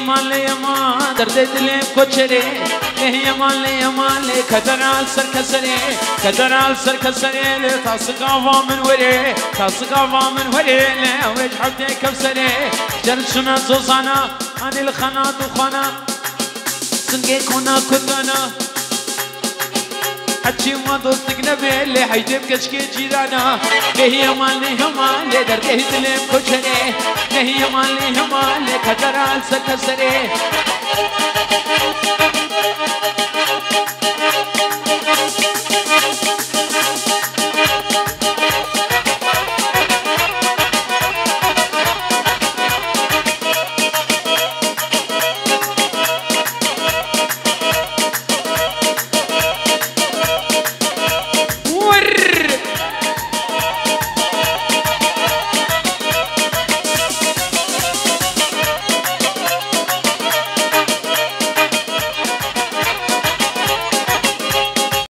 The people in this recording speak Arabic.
يمان يمان درد دلم كوچري يمان يمان كدرال سركسري كدرال سركسري تاسقا من وري تاسقا من وري لا وجه حبتي كبسري جرشنا زوزانا عن الخنا دخانا سنجي كنا كدنا حتشي ما دوستك نبي اللي حيجيب كشكي جيرانا ليه يمان درد دلم كوچري ليه يمان كدرال سركسري